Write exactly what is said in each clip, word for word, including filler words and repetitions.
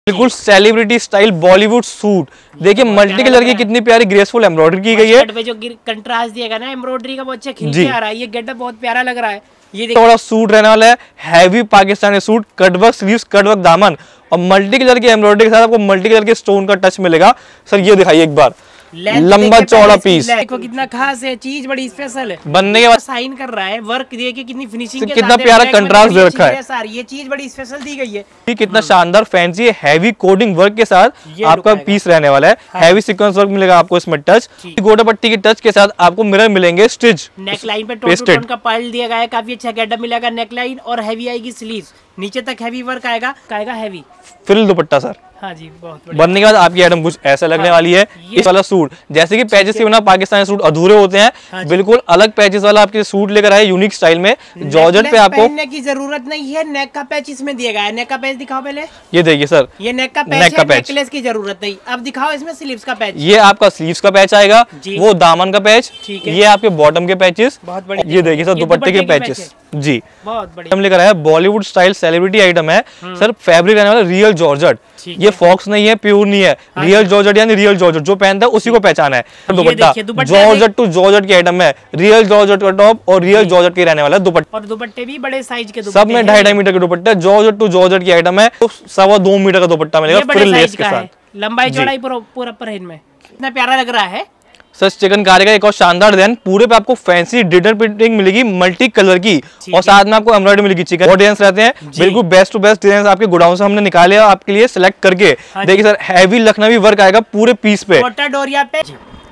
बिल्कुल celebrity style Bollywood suit. देखिए multi colour की कितनी प्यारी ग्रेसफुल एम्ब्रॉयडरी की गई है। पे जो कंट्रास्ट दिया गया ना एम्ब्रॉयडरी का, वो अच्छा खिल के आ रहा है। ये गेटअप बहुत प्यारा लग रहा है। ये देखिए बड़ा सूट रहने वाला है, heavy Pakistani suit, cutwork sleeves, cutwork दामन और मल्टी कलर की एम्ब्रॉयडरी के साथ आपको मल्टी कलर के स्टोन का टच मिलेगा। सर ये दिखाइए एक बार, लंबा चौड़ा पीस, देखो कितना खास है, चीज बड़ी स्पेशल है। बनने के बाद साइन कर रहा है, वर्क देखिए कितनी फिनिशिंग के कितना प्यारा कंट्रास्ट दे रखा है। सर ये चीज बड़ी स्पेशल दी गई है। कितना शानदार फैंसी हैवी कोडिंग वर्क के साथ आपका पीस रहने वाला है। हैवी सीक्वेंस वर्क मिलेगा आपको इसमें टच, गोटा पट्टी के टच के साथ आपको मिरर मिलेंगे स्टिच। नेक लाइन पे टोन टू टोन का पर्ल दिया गया है, काफी अच्छा गेटअप मिलेगा। नेक लाइन और हैवी आएगी स्लीव्स, नीचे तक हैवी वर्क आएगा, आएगा हैवी फ्रिल दुपट्टा सर। हाँ जी, बहुत बनने के बाद आपकी आइटम कुछ ऐसा लगने हाँ, वाली है। इस वाला सूट जैसे कि पैचेस से बना पाकिस्तानी सूट अधूरे होते हैं, हाँ बिल्कुल अलग पैचेस वाला आपके सूट लेकर आए यूनिक स्टाइल में। जॉर्जेट पे आपको पहनने की जरूरत नहीं है, नेक का पैच इसमें दिया गया है। नेक का पैच दिखाओ पहले। ये देखिए सर, ये नेक का पैच है, नेकलेस की जरूरत नहीं। अब दिखाओ इसमें स्लीव्स का पैच। ये आपका स्लीव्स का पैच आएगा, वो दामन का पैच, ये आपके बॉटम के पैचेस। बहुत बढ़िया। ये देखिए सर दुपट्टे के पैचेस जी, बहुत बढ़िया। हम लेकर आए बॉलीवुड स्टाइल सेलिब्रिटी आइटम है सर। फैब्रिक रहने वाला रियल जॉर्जेट, ये फॉक्स नहीं है, प्योर नहीं है, रियल जॉर्जेट यानी रियल जॉर्जेट जो पहनता है उसी को पहचाना है। दुपट्टा जॉर्जेट टू जॉर्जेट की आइटम है, रियल जॉर्जेट का टॉप और रियल जॉर्जेट के रहने वाला दुपट्टा। और दुपट्टे भी बड़े साइज के, सब में ढाई ढाई मीटर के दुपट्टे। जॉर्जेट टू जॉर्जेट की आइटम है, तो सवा दो मीटर का दुपट्टा मिलेगा फ्रिल लेस के साथ। लंबाई चौड़ाई पूरा पर इनमें कितना प्यारा लग रहा है सर। चिकनकारी का एक और शानदार डिजाइन, पूरे पे आपको फैंसी डिजिटल प्रिंटिंग मिलेगी मल्टी कलर की और साथ में आपको एम्ब्रॉयडरी मिलेगी। चिकन और डिजाइन रहते हैं, बिल्कुल बेस्ट टू बेस्ट डिजाइन आपके गोडाउन से हमने निकाले आपके लिए सिलेक्ट करके। देखिए सर हैवी लखनवी वर्क आएगा पूरे पीस पे। डोरिया पे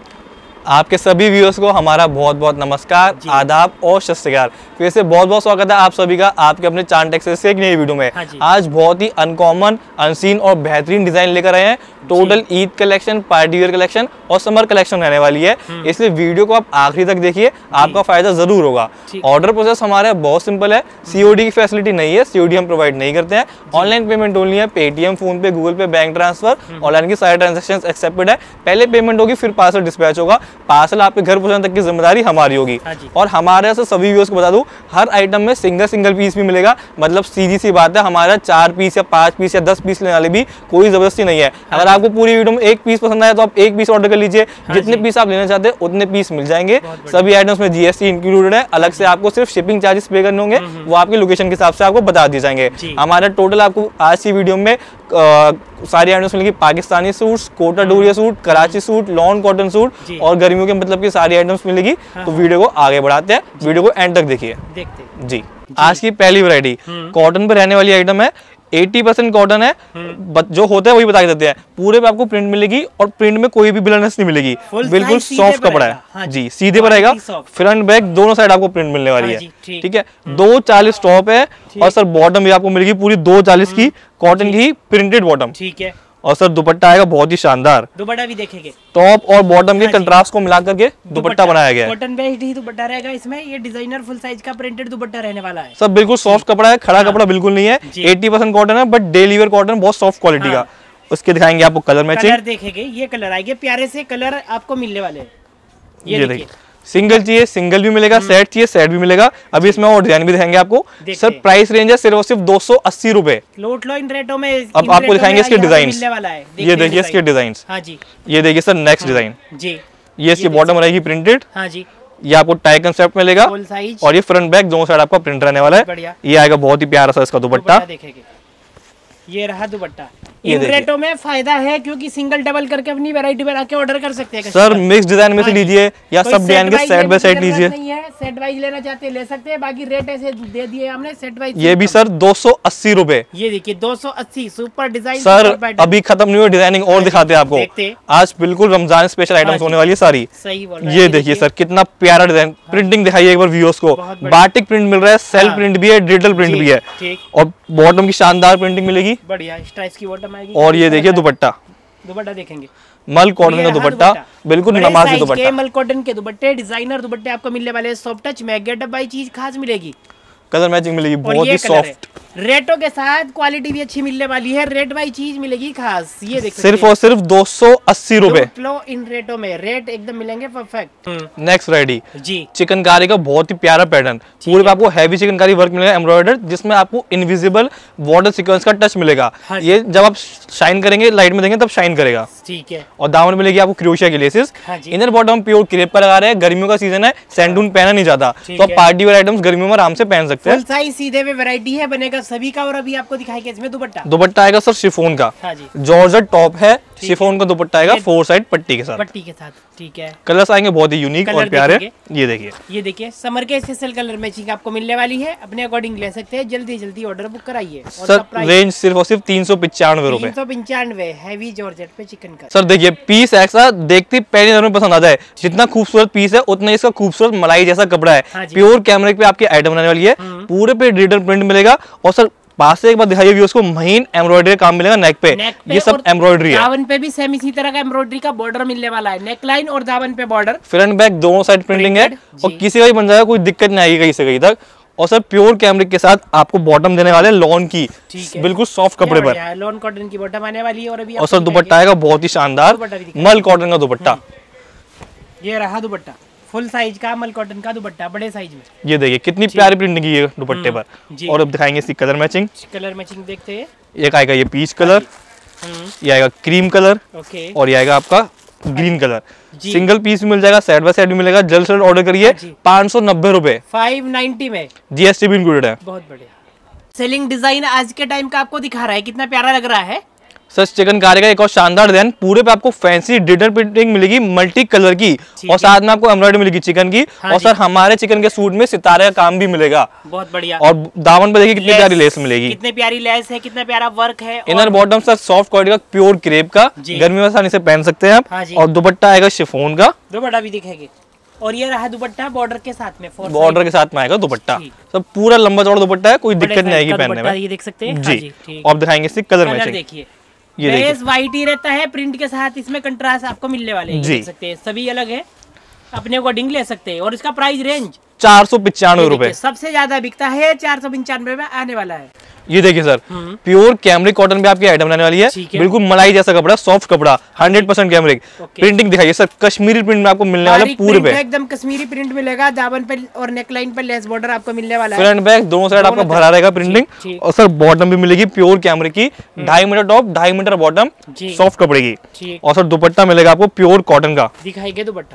आपके सभी व्यूअर्स को हमारा बहुत बहुत नमस्कार, आदाब और सत श्री अकाल। फिर से बहुत बहुत स्वागत है आप सभी का आपके अपने चांद टेक्सटाइल्स से एक नई वीडियो में। आज बहुत ही अनकॉमन, अनसीन और बेहतरीन डिजाइन लेकर आए हैं। Total Eid collection, party wear collection और समर कलेक्शन रहने वाली है, इसलिए वीडियो को आप आखिरी तक देखिए, आपका फायदा जरूर होगा। ऑर्डर प्रोसेस हमारा बहुत सिंपल है, सीओडी की फैसिलिटी नहीं है, सीओडी हम प्रोवाइड नहीं करते हैं। ऑनलाइन पेमेंट ओनली है, Paytm, PhonePe, Google Pay, bank transfer, online की सारे ट्रांजेक्शन एक्सेप्टेड है। पहले पेमेंट होगी फिर पार्सल डिस्पैच होगा, पार्सल आपके घर पहुंचाने तक की जिम्मेदारी हमारी होगी। और हमारे से सभी व्यूअर्स को बता दूं, हर आइटम में सिंगल सिंगल पीस भी मिलेगा। मतलब सीधी सी बात है, हमारा चार पीस या पांच पीस या दस पीस लेने वाले भी कोई जबरदस्ती नहीं है। अगर आपको पूरी वीडियो में एक पीस पसंद आया तो आप एक पीस ऑर्डर कर लीजिए, जितने पीस आप लेना चाहते हैं उतने पीस मिल जाएंगे। सभी आइटम्स में जीएसटी इंक्लूडेड है, अलग से आपको सिर्फ शिपिंग चार्जेस पे करने होंगे, वो आपके लोकेशन के हिसाब से आपको बता दिए जाएंगे। हमारा टोटल आपको आज की वीडियो में आ, सारी आइटम्स मिलेगी, Pakistani suits, Kota Doria suit, Karachi suit, lawn cotton suit और गर्मियों के मतलब की सारी आइटम्स मिलेगी। तो वीडियो को आगे बढ़ाते हैं, वीडियो को एंड तक देखिए जी। आज की पहली वैरायटी कॉटन पे रहने वाली आइटम है, अस्सी परसेंट कॉटन है, जो होता है वही बता देते हैं। पूरे पे आपको प्रिंट मिलेगी और प्रिंट में कोई भी ब्लरनेस नहीं मिलेगी, बिल्कुल सॉफ्ट कपड़ा है। हाँ जी, सीधे पर आएगा, फ्रंट बैक दोनों साइड आपको प्रिंट मिलने वाली है। ठीक है, दो चालीस टॉप है और सर बॉटम भी आपको मिलेगी पूरी दो चालीस की, कॉटन की प्रिंटेड बॉटम। ठीक है, और सर दुपट्टा आएगा बहुत ही शानदार। दुपट्टा भी देखेंगे, टॉप और बॉटम के कंट्रास्ट को मिला करके दुपट्टा बनाया गया है। कॉटन बेस्ड ही दुपट्टा रहेगा इसमें। ये डिजाइनर फुल साइज का प्रिंटेड दुपट्टा रहने वाला है। सब बिल्कुल सॉफ्ट कपड़ा है, खड़ा कपड़ा बिल्कुल नहीं है। अस्सी परसेंट कॉटन है, बट डेली वेयर कॉटन बहुत सॉफ्ट क्वालिटी का। उसके दिखाएंगे आपको कलर मैचिंग। कलर देखेंगे, ये कलर आएंगे प्यारे से कलर आपको मिलने वाले हैं। ये देखिए, सिंगल चाहिए सिंगल भी मिलेगा, सेट चाहिए सेट भी मिलेगा। अभी इसमें और डिजाइन भी दिखाएंगे आपको। सर प्राइस रेंज है सिर्फ और सिर्फ दो सौ अस्सी रुपए। लोट लो इन रेटों में। अब आपको दिखाएंगे इसके डिजाइन। ये देखिए इसके डिजाइन। हाँ जी, ये देखिए सर नेक्स्ट डिजाइन जी। ये इसकी बॉटम रहेगी प्रिंटेड। हाँ जी, ये आपको टाई कंसेप्ट मिलेगा और ये फ्रंट बैक दोनों साइड आपका प्रिंट रहने वाला है। ये आएगा बहुत ही प्यारा सा इसका दुपट्टा। ये रहा दुपट्टा। इन रेटों में फायदा है क्योंकि सिंगल डबल करके अपनी वैरायटी बना के ऑर्डर कर सकते हैं सर। मिक्स डिजाइन में से लीजिए या सब डिजाइन के सेट बाय सेट लीजिए। नहीं है, सेट वाइज लेना चाहते हैं ले सकते हैं, बाकी रेट ऐसे दे दिए हमने सेट वाइज। ये भी सर दो सौ अस्सी रुपए। ये देखिए दो सौ अस्सी, सुपर डिजाइन सर। अभी खत्म नहीं हुआ, डिजाइनिंग और दिखाते हैं आपको। आज बिल्कुल रमजान स्पेशल आइटम्स होने वाली है सारी। सही बोल ये देखिए सर कितना प्यारा डिजाइन, प्रिंटिंग दिखाइए एक बार व्यूअर्स को। बाटिक प्रिंट मिल रहा है, सेल्फ प्रिंट भी है, डिजिटल प्रिंट भी है और बॉटम की शानदार प्रिंटिंग मिलेगी। बढ़िया स्ट्राइप्स की बॉटम आएगी। और ये देखिए दुपट्टा, दुपट्टा देखेंगे मल कॉटन का दुपट्टा, बिल्कुल नमाजी दुपट्टा। मल कॉटन के दुपट्टे, डिजाइनर दुपट्टे आपको मिलने वाले हैं। सॉफ्ट टच में गेटअप बाई चीज खास मिलेगी। कलर मैचिंग मिलेगी, बहुत ही सॉफ्ट। रेटों के साथ क्वालिटी भी अच्छी मिलने वाली है, रेट वाइज चीज मिलेगी खास। ये देखो सिर्फ और सिर्फ दो सौ अस्सी रुपए इन रेटों में, रेट एकदम मिलेंगे परफेक्ट। नेक्स्ट रेडी जी, चिकनकारी का बहुत ही प्यारा पैटर्न, पूरे पे आपको हैवी चिकनकारी वर्क मिलेगा एम्ब्रॉयडर, जिसमें आपको इनविजिबल वाटर सीक्वेंस का टच मिलेगा। हाँ, ये जब आप शाइन करेंगे लाइट में देंगे तब शाइन करेगा। ठीक है। और दामन मिलेगी आपको क्रोशिया की लेसेस। हाँ, इनर बॉटम प्योर क्रेप पर लगा रहे हैं, गर्मियों का सीजन है, सैंडून पहना नहीं जाता, तो आप पार्टी वेयर आइटम्स गर्मियों में आराम से पहन सकते हैं। फुल साइज सीधे में वैरायटी है, बनेगा सभी का। और अभी आपको दिखाएंगे इसमें दुपट्टा दुपट्टा आएगा सर शिफॉन का। हाँ जी, जॉर्जेट टॉप है, शिफॉन का दुपट्टा आएगा फोर साइड पट्टी के साथ, पट्टी के साथ। ठीक है। कलर्स आएंगे बहुत ही यूनिक और प्यारे। ये देखिए, ये देखिए समर के स्पेशल कलर मैचिंग आपको मिलने वाली है, अपने अकॉर्डिंग ले सकते हैं। जल्दी जल्दी ऑर्डर बुक कराइए। सर रेंज सिर्फ और सिर्फ तीन सौ पिचानवे रुपए, तीन सौ पंचानवे हैवी जॉर्जेट पे चिकन का। सर देखिए पीस ऐसा देखते पहली नजर में पसंद आता है, जितना खूबसूरत पीस है उतना इसका खूबसूरत मलाई जैसा कपड़ा है। हाँ, प्योर कैमरिक पे आपकी आइटम बनाने वाली है, पूरे पे डिजिटल प्रिंट मिलेगा। और सर पास से एक बार दिखाइए व्यूअर्स को, महीन एम्ब्रॉयडरी काम मिलेगा नेक पे, नेक पे ये सब एम्ब्रॉयडरी है। दामन पे भी सेम इसी तरह का एम्ब्रॉयडरी का बॉर्डर मिलने वाला है, नेक लाइन और दामन पे बॉर्डर। फ्रंट बैक दोनों साइड प्रिंटिंग है, और किसी का भी बन जाएगा, कोई दिक्कत नहीं आएगी कहीं से कहीं तक। और सर प्योर कैमरिक के साथ आपको बॉटम देने वाले लॉन की, बिल्कुल सॉफ्ट कपड़े पर, लॉन कॉटन की बॉटम आने वाली है। और अभी और सर दुपट्टा आएगा बहुत ही शानदार मल कॉटन का दुपट्टा। ये रहा दुपट्टा, फुल साइज का मल कॉटन का दुपट्टा, बड़े साइज में। ये देखिए कितनी प्यारी प्रिंटिंग की है दुपट्टे पर। और अब दिखाएंगे इसकी कलर मैचिंग। कलर मैचिंग देखते हैं। एक आएगा ये पीच कलर, ये आएगा क्रीम कलर, और ये आएगा आपका ग्रीन कलर। सिंगल पीस भी मिल जाएगा, साइड बाय साइड भी मिलेगा। जल्द से जल्द ऑर्डर करिए, पाँच सौ नब्बे रुपए, फाइव नाइनटी में, जीएसटी भी इंक्लूडेड है। बहुत बढ़िया सेलिंग डिजाइन आज के टाइम का आपको दिखा रहा है, कितना प्यारा लग रहा है। सर चिकनकारी का एक और शानदार डिजाइन, पूरे पे आपको फैंसी डिजिटल प्रिंटिंग मिलेगी मल्टी कलर की, और साथ में आपको एम्ब्रॉयडरी मिलेगी चिकन की। हाँ, और सर हमारे चिकन के सूट में सितारे का काम भी मिलेगा, बहुत बढ़िया। और दामन पे देखिए कितनी प्यारी लेस मिलेगी, कितनी प्यारी लेस है, कितना प्यारा वर्क है। Inner bottom sir soft quality का प्योर क्रेप का, गर्मी में आसानी से पहन सकते हैं आप। हाँ, और दुपट्टा आएगा शिफॉन का, दुपट्टा भी दिखेगी। और ये रहा दुपट्टा बॉर्डर के साथ में, बॉर्डर के साथ में आएगा दुपट्टा, सब पूरा लंबा चौड़ा दुपट्टा है, कोई दिक्कत नहीं आएगी पहनने में। ये देख सकते हैं जी। और दिखाएंगे इसकी कलर मैचिंग। देखिए ये बेस वाइट ही रहता है, प्रिंट के साथ इसमें कंट्रास्ट आपको मिलने वाले हैं, देख सकते हैं सभी अलग है, अपने अकॉर्डिंग ले सकते हैं। और इसका प्राइस रेंज चार सौ पिचानवे रुपए, सबसे ज्यादा बिकता है, चार सौ पंचानवे में आने वाला है। ये देखिए सर प्योर कैमरिक कॉटन पे आपकी आइटम बनाने वाली है, बिल्कुल मलाई जैसा कपड़ा, सॉफ्ट कपड़ा, हंड्रेड परसेंट कैमरिक। प्रिंटिंग दिखाइए सर, कश्मीरी प्रिंट में आपको मिलने वाला पूरे पे, एकदम कश्मीरी प्रिंट मिलेगा। दामन पे और नेकलाइन पे लेस बॉर्डर आपको मिलने वाला है, फ्रंट बैक दोनों साइड आपका भरा रहेगा प्रिंटिंग। और सर बॉटम भी मिलेगी प्योर कैमरिक की, ढाई मीटर टॉप ढाई मीटर बॉटम, सॉफ्ट कपड़े की। और सर दुपट्टा मिलेगा आपको प्योर कॉटन का, दिखाइए दुपट्टा।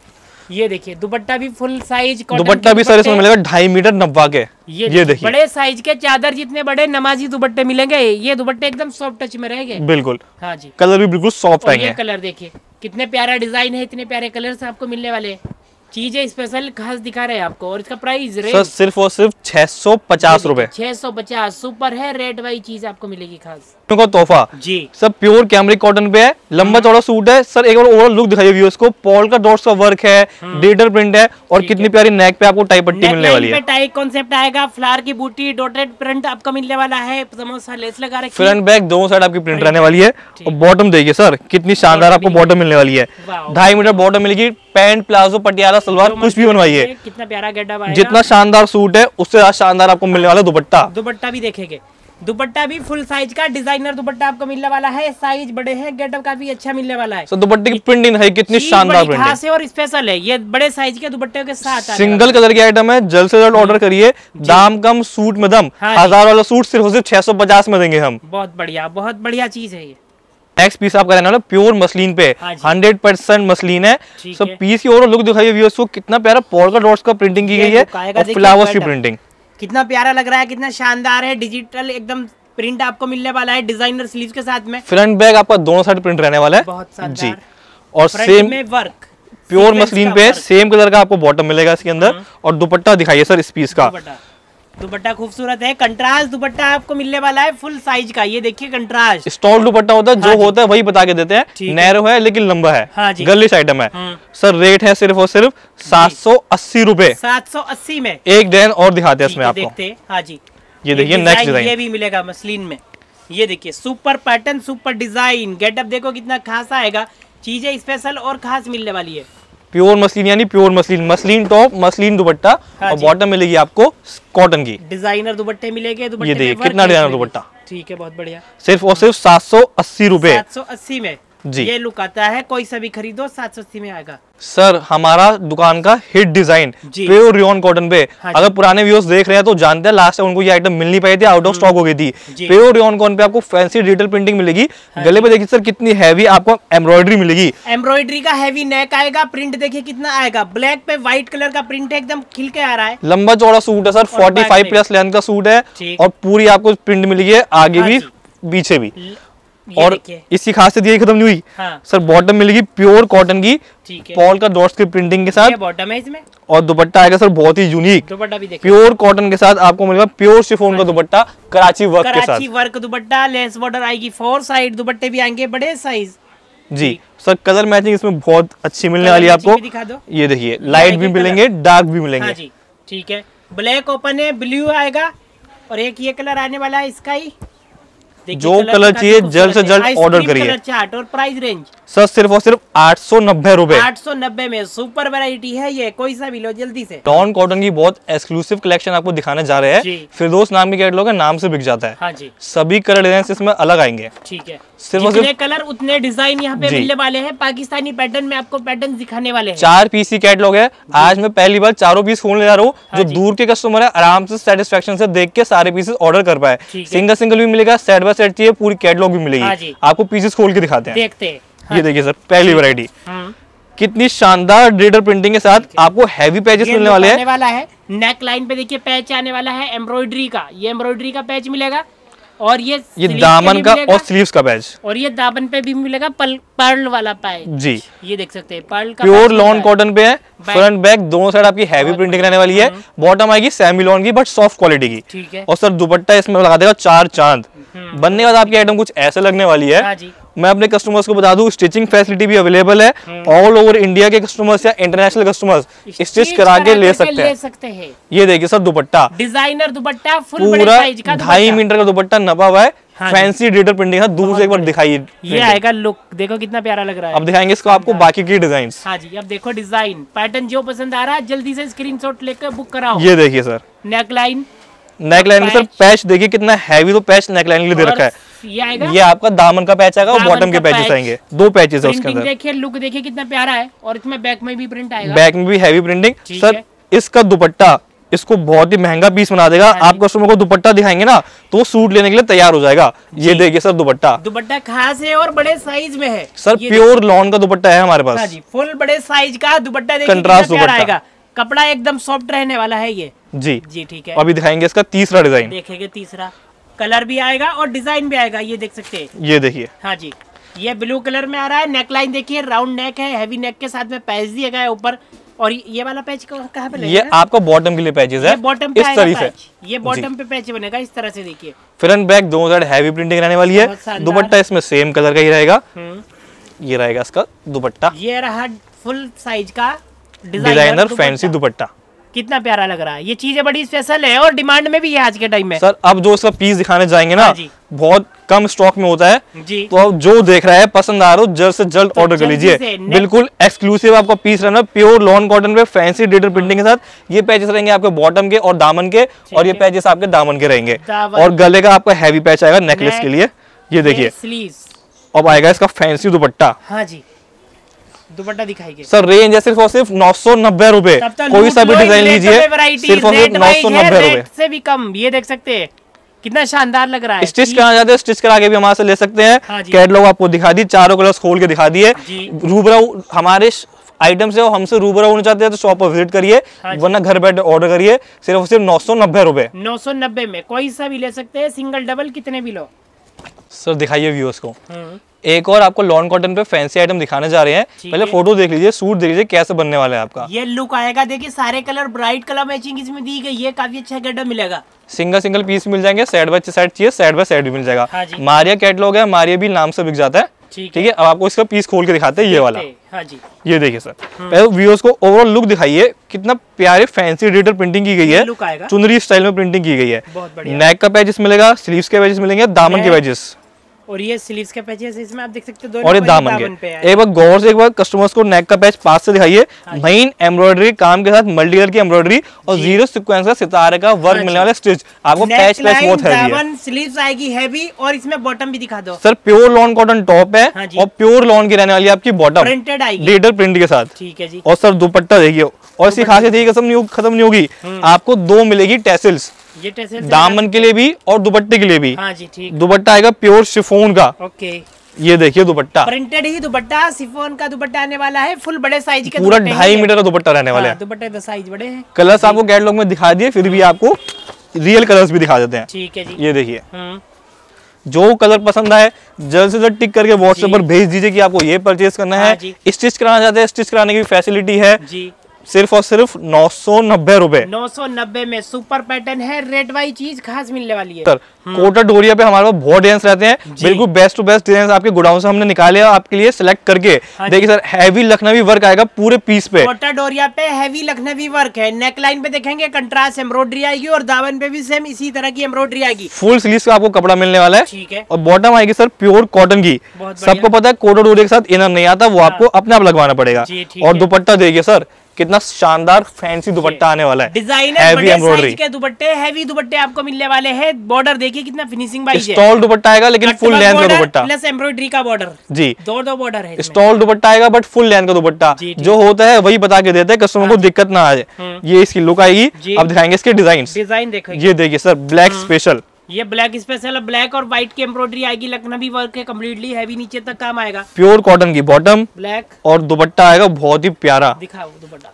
ये देखिए दुपट्टा भी फुल साइज, दुपट्टा भी सर इसमें मिलेगा ढाई मीटर नब्बा के। ये, ये देखिए बड़े साइज के, चादर जितने बड़े नमाजी दुपट्टे मिलेंगे। ये दुपट्टे एकदम सॉफ्ट टच में रहेंगे, बिल्कुल। हाँ जी, कलर भी बिल्कुल सॉफ्ट आएंगे। ये कलर देखिए कितने प्यारा डिजाइन है, इतने प्यारे कलर्स आपको मिलने वाले, चीजें स्पेशल खास दिखा रहे हैं आपको। और इसका प्राइस रेट सिर्फ और सिर्फ छह सौ पचास रूपए, छह सौ पचास सुपर है, रेट वाली चीज आपको मिलेगी खास का तोहफा जी। सब प्योर कैमरिक कॉटन पे है, लंबा चौड़ा सूट है। सर एक बार ओवरऑल लुक दिखाइए व्यूअर्स को, पॉल का डॉट्स का वर्क है, डिजिटल प्रिंट है, और कितनी प्यारी नेक पे आपको टाई पट्टी मिलने वाली है। टाई कॉन्सेप्ट आएगा, फ्लावर की बूटी, डॉटेड प्रिंट आपको मिलने वाला है, समोसा लेस लगा रखी, फ्रंट बैक दोनों साइड आपकी प्रिंट रहने वाली है। और बॉटम देखिए सर कितनी शानदार आपको बॉटम मिलने वाली है, ढाई मीटर बॉटम मिलेगी। पैंट प्लाजो पटियाला सलवार कुछ भी बनवाइए, कितना प्यारा गेटअप आएगा। जितना शानदार सूट है उससे ज्यादा शानदार आपको मिलने वाला दुपट्टा। दुपट्टा भी देखेंगे, दुपट्टा भी फुल साइज का डिजाइनर दुपट्टा आपको मिलने वाला है, साइज बड़े हैं, गेटअप काफी अच्छा मिलने वाला है। so, दुपट्टे की प्रिंटिंग है कितनी शानदार प्रिंटिंग है और स्पेशल है, ये बड़े साइज के दुपट्टे के साथ सिंगल कलर की आइटम है। जल्द से जल्द ऑर्डर करिए, दाम कम सूट में दम। हजार वाला सूट सिर्फ सिर्फ छह सौ पचास में देंगे हम। बहुत बढ़िया, बहुत बढ़िया चीज है ये। नेक्स्ट पीस आपका रहने वाला प्योर मसलिन पे, हंड्रेड परसेंट मसलिन है। सब पीस की और लुक दिखाइए व्यूअर्स को, कितना प्यारा पोल्का डॉट्स का प्रिंटिंग की गई है, और फ्लावर्स की प्रिंटिंग कितना प्यारा लग रहा है, कितना शानदार है। डिजिटल एकदम प्रिंट आपको मिलने वाला है, डिजाइनर स्लीव के साथ में। फ्रंट बैक आपका दोनों साइड प्रिंट रहने वाला है, बहुत जी। और सेम में वर्क प्योर मसलिन पे सेम कलर का आपको बॉटम मिलेगा इसके अंदर। और दुपट्टा दिखाइए सर इस पीस का, दुपट्टा खूबसूरत है, कंट्रास्ट दुपट्टा आपको मिलने वाला है, फुल साइज का। ये देखिए कंट्रास्ट स्टॉल दुपट्टा होता है, जो होता है वही बता के देते हैं। नैरो है लेकिन लंबा है, हाँ गर्लिश आइटम है। सर रेट है सिर्फ और सिर्फ सात सौ अस्सी रूपए, सात सौ अस्सी में। एक डिजाइन और दिखाते हैं इसमें आपको, देखते हाँ जी। ये देखिए नेक्स्ट डिजाइन, ये भी मिलेगा मसलिन में। ये देखिए super pattern, super design, getup देखो कितना खास आएगा, चीजें स्पेशल और खास मिलने वाली है। प्योर मसलिन यानी pure muslin, muslin top muslin dupatta. हाँ और बॉटम मिलेगी आपको कॉटन की। डिजाइनर दुपट्टे मिलेंगे। दुपट्टे ये देखिए कितना डिजाइनर दुपट्टा। ठीक है, बहुत बढ़िया। सिर्फ और सिर्फ सात सौ अस्सी रूपए सात सौ अस्सी में जी ये लुक आता है। कोई सा भी खरीदो सात सौ अस्सी में आएगा। सर हमारा दुकान का hit design pure rayon cotton पे। हाँ अगर पुराने व्यूअर्स देख रहे हैं तो जानते हैं लास्ट टाइम उनको ये आइटम मिल नहीं पाई थी, आउट ऑफ स्टॉक हो गई थी। प्योर रियॉन कॉटन पे आपको फैंसी डिजिटल प्रिंटिंग मिलेगी। हाँ गले पे देखिए सर कितनी हैवी आपको एम्ब्रॉयडरी मिलेगी। एम्ब्रॉयडरी का हैवी नेक आएगा। प्रिंट देखिए कितना आएगा, ब्लैक पे व्हाइट कलर का प्रिंट एकदम खिल के आ रहा है। लंबा चौड़ा सूट है sir, forty five plus length का सूट है और पूरी आपको प्रिंट मिलेगी आगे भी पीछे भी। और इसकी खासियत ये खत्म नहीं हुई। हाँ। सर बॉटम मिलेगी प्योर कॉटन की, पॉल का डॉट्स की प्रिंटिंग के साथ। ये बॉटम है इसमें। और दुपट्टा आएगा सर बहुत ही यूनिक, दुपट्टा भी देखिए प्योर कॉटन के साथ आपको मिलेगा प्योर शिफॉन का दुपट्टा कराची वर्क के साथ। Karachi work dupatta, lace border आएगी, फोर साइड दुपट्टे भी आएंगे बड़े साइज। जी सर कलर मैचिंग इसमें बहुत अच्छी मिलने वाली है आपको। ये देखिए लाइट भी मिलेंगे, डार्क भी मिलेंगे। ठीक है, ब्लैक ओपन है, ब्लू आएगा और एक ये कलर आने वाला है इसका ही। जो कलर चाहिए जल्द से जल्द ऑर्डर करिए। चार्ट और प्राइस रेंज सर सिर्फ और सिर्फ आठ सौ नब्बे रूपए आठ सौ नब्बे में सुपर वैरायटी है ये, कोई सा भी लो जल्दी से। डॉन कॉटन की बहुत एक्सक्लूसिव कलेक्शन आपको दिखाने जा रहे हैं। फिरदौस नाम की कैटलॉग है, नाम से बिक जाता है। हाँ जी। सभी कलर डिजाइन इसमें अलग आएंगे। ठीक है, सिर्फ जितने कलर उतने डिजाइन यहाँ पे मिलने वाले हैं। पाकिस्तानी पैटर्न में आपको पैटर्न दिखाने वाले हैं। चार पीस की कैटलॉग है। आज मैं पहली बार चारों पीस खोलने जा रहा हूँ। जो दूर के कस्टमर है आराम से सेटिस्फेक्शन से देख के सारे पीसेस ऑर्डर कर पाए। सिंगल सिंगल भी मिलेगा, सेट बाय सेट चाहिए, पूरी कैटलॉग भी मिलेगी। आपको पीसेस खोल के दिखाते हैं, देखते हैं। ये देखिए सर पहली वैरायटी कितनी शानदार डिजिटल प्रिंटिंग के साथ आपको हैवी पैचेस मिलने वाले हैं। वाला है नेक लाइन पे देखिए पैच आने वाला है एम्ब्रॉयडरी का। ये एम्ब्रॉयडरी का पैच मिलेगा और ये ये दामन का और स्लीव्स का पैच, और ये दामन पे भी मिलेगा पल, पर्ल वाला पैच जी। ये देख सकते हैं पर्ल का प्योर लॉन कॉटन पे है। फ्रंट बैक दोनों साइड आपकी हैवी प्रिंटिंग रहने वाली है। बॉटम आएगी सेमी लॉन की बट सॉफ्ट क्वालिटी की। ठीक है। और सर दुपट्टा इसमें लगा देगा चार चांद। बनने के बाद आपकी आइटम कुछ ऐसे लगने वाली है। हाँ जी। मैं अपने कस्टमर्स को बता दूं स्टिचिंग फैसिलिटी भी अवेलेबल है। ऑल ओवर इंडिया के कस्टमर्स या इंटरनेशनल कस्टमर्स स्टिच करा के ले सकते हैं। सकते हैं। ये देखिए sir dupatta designer dupatta full पूरा ढाई मीटर का दुपट्टा नपा हुआ है। हाँ फैंसी डिजिटल प्रिंटिंग है। दूर से एक बार दिखाइए, ये आएगा लुक देखो कितना प्यारा लग रहा है। अब दिखाएंगे इसको आपको बाकी की डिजाइन। हाँ जी, अब देखो डिजाइन पैटर्न जो पसंद आ रहा है जल्दी से स्क्रीनशॉट लेकर बुक कराओ। ये देखिए sir neck line, neck line sir patch देखिए कितना हैवी, तो पैच नेक लाइन के लिए दे रखा है। ये आएगा, ये आपका दामन का पैच आएगा और बॉटम के पैचेस आएंगे। दो पैचेस है उसके अंदर। देखिए लुक देखिए कितना प्यारा है और इसमें बैक में भी प्रिंट आएगा। बैक में भी हैवी प्रिंटिंग। सर इसका दुपट्टा इसको बहुत ही महंगा पीस बना देगा। आप कस्टमर को दुपट्टा दिखाएंगे ना तो सूट लेने के लिए तैयार हो जाएगा। ये देखिए सर दुपट्टा दुपट्टा खास है और बड़े साइज में है सर। प्योर लॉन का दुपट्टा है हमारे पास। हाँ जी, फुल बड़े साइज का दुपट्टा देखिए कंट्रास्ट दुपट्टा आएगा। कपड़ा एकदम सॉफ्ट रहने वाला है ये जी जी। ठीक है, अभी दिखाएंगे इसका तीसरा डिजाइन। देखेंगे तीसरा कलर भी आएगा और डिजाइन भी आएगा। ये देख सकते हैं, ये देखिए। हाँ जी, ये ब्लू कलर में आ रहा है। नेकलाइन देखिए राउंड नेक है, हैवी नेक के साथ में पैच दिया गया है ऊपर। और ये वाला पैच कहाँ पे लगेगा? ये आपका बॉटम के लिए पैचेस है। बॉटम इस तरह से ये बॉटम पे पैच बनेगा इस तरह से। देखिए फ्रंट बैक दोनों साइड हैवी प्रिंटिंग रहने वाली है। दुपट्टा इसमें सेम कलर का ही रहेगा। ये रहेगा इसका दुपट्टा। ये रहा फुल साइज का डिजाइनर फैंसी दुपट्टा। कितना प्यारा लग रहा है। ये चीजें बड़ी स्पेशल है और डिमांड में भी है आज के टाइम में। सर अब जो इसका पीस दिखाने जाएंगे ना बहुत कम स्टॉक में होता है जी। तो अब जो देख रहा है पसंद आ रहा हो जल्द से जल्द तो ऑर्डर कर लीजिए। बिल्कुल एक्सक्लूसिव आपका पीस रहना प्योर लॉन कॉटन पे फैंसी डिजिटल प्रिंटिंग के साथ। ये पैचेस रहेंगे आपके बॉटम के और दामन के, और ये पैचेस आपके दामन के रहेंगे। और गले का आपका हैवी पैच आएगा नेकलेस के लिए। ये देखिए अब आएगा इसका फैंसी दुपट्टा। हाँ जी, दुपट्टा दिखाइए सर। रेंज है सिर्फ और सिर्फ नौ सौ नब्बे रूपए। कोई सा भी डिजाइन लीजिए सिर्फ और सिर्फ नौ सौ नब्बे रूपए से भी कम। ये देख सकते हैं कितना शानदार लग रहा है। स्टिच कराना चाहते हैं स्टिच करा के भी हमारे से ले सकते हैं। हाँ कैटलॉग आपको दिखा दी, चारों कलर्स खोल के दिखा दिए। रूबरा हमारे आइटम से हमसे रूबरा होना चाहते हैं तो शॉप पर विजिट करिए। हाँ वरना घर बैठे ऑर्डर करिए सिर्फ और सिर्फ नौ सौ नब्बे रूपए। नौ सौ नब्बे में कोई सा भी ले सकते हैं, सिंगल डबल कितने भी लो। सर दिखाइए व्यूअर्स को एक और आपको लॉन कॉटन पे फैंसी आइटम दिखाने जा रहे हैं। पहले फोटो देख लीजिए, सूट देख लीजिए कैसे बनने वाला है आपका। ये लुक आएगा। देखिए सारे कलर ब्राइट कलर मैचिंग इसमें दी गई है। काफी अच्छा गेटअप मिलेगा। सिंगल सिंगल पीस मिल जाएंगे, साइड बाय साइड चाहिए साइड बाय साइड भी मिल जाएगा। हाँ मारिया कैटलॉग है, मारिया भी नाम से बिक जाता है। ठीक है, अब आपको इसका पीस खोल के दिखाते हैं ये वाला। हाँ जी, ये देखिए सर। पहले व्यूअर्स को ओवरऑल लुक दिखाइए। कितना प्यारे फैंसी डिजिटल प्रिंटिंग की गई है, चुनरी स्टाइल में प्रिंटिंग की गई है। नेक का पैचेस मिलेगा, स्लीव्स के पैचेस मिलेंगे, दामन के पैचेस। और ये स्लीव्स के पैचेस इसमें आप देख सकते हैं, और ये दामन के। एक बार गौर से एक बार कस्टमर्स को नेक का पैच पास से दिखाइए। मेन एम्ब्रॉयडरी काम के साथ मल्टी कलर की एम्ब्रॉयडरी और जीरो सीक्वेंस का सितारे का वर्क मिलने वाला स्टिच। आपको पैच पैच बहुत हैवी है। स्लीव्स आएगी हैवी और इसमें बॉटम भी दिखा दो sir. Pure lawn cotton top है और प्योर लॉन की रहने वाली आपकी बॉटम प्रिंटेड आएगी डिजिटल प्रिंट के साथ। ठीक है जी। और सर दुपट्टा देखिए, और इसकी खासियत यही खत्म नहीं होगी, आपको दो मिलेगी टेसल्स, ये टेसल्स दामन के लिए भी और दुपट्टे के लिए भी। हाँ जी ठीक। दुपट्टा आएगा प्योर शिफॉन का। ओके, ये देखिए दुपट्टा प्रिंटेड ही दुपट्टा, शिफॉन का दुपट्टा आने वाला है, फुल बड़े साइज के पूरा ढाई मीटर का दुपट्टा रहने वाला है। दुपट्टे का साइज बड़े हैं। कलर्स आपको कैटलॉग में दिखा दिए, फिर भी आपको रियल कलर्स भी दिखा देते हैं। ठीक है जी। ये देखिए, जो कलर पसंद आए जल्द से जल्द टिक करके व्हाट्सएप पर भेज दीजिए कि आपको ये परचेज करना है। स्टिच कराना चाहते हैं, स्टिच कराने की फैसिलिटी है जी। सिर्फ और सिर्फ नौ सौ नब्बे रुपए नौ सौ नब्बे में सुपर पैटर्न है, रेट वाई चीज खास मिलने वाली है। सर कोटा डोरिया पे हमारे पास बहुत डिजाइन रहते हैं, बिल्कुल बेस्ट टू बेस्ट डिजाइन आपके गोडाउन से हमने निकाले आपके लिए सिलेक्ट करके। हाँ देखिए सर, हैवी लखनवी वर्क आएगा पूरे पीस पे। कोटा डोरिया पे हैवी लखनवी वर्क है। नेक लाइन पे देखेंगे कंट्रास्ट एम्ब्रॉयडरी आएगी और दामन पे भी सेम इसी तरह की एम्ब्रॉयडरी आएगी। फुल स्लीव्स का आपको कपड़ा मिलने वाला है। ठीक है। और बॉटम आएगी सर प्योर कॉटन की। सबको पता है कोटा डोरिया के साथ इनर नहीं आता, वो आपको अपने आप लगवाना पड़ेगा। और दुपट्टा देखिए सर, कितना शानदार फैंसी दुपट्टा आने वाला है। डिजाइनर हैवी एम्ब्रॉयडरी के दुपट्टे, हैवी दुपट्टे आपको मिलने वाले हैं। बॉर्डर देखिए कितना फिनिशिंग वाइज है। स्टॉल दुपट्टा आएगा लेकिन फुल लेंथ का दुपट्टा प्लस एम्ब्रॉयडरी का बॉर्डर जी, दो दो बॉर्डर है। स्टॉल दुपट्टा आएगा बट फुल लेंथ का दुपट्टा जो होता है वही बता के देते हैं, कस्टमर को दिक्कत ना आ जाए। ये इसकी लुक आएगी। अब दिखाएंगे इसके डिजाइन। डिजाइन देखो, ये देखिए सर, ब्लैक स्पेशल, ये ब्लैक स्पेशल, ब्लैक और व्हाइट की एम्ब्रॉयडरी आएगी, लखनवी वर्क है, कम्प्लीटली हैवी नीचे तक काम आएगा। प्योर कॉटन की बॉटम ब्लैक और दुपट्टा आएगा बहुत ही प्यारा। दिखाओ दुपट्टा,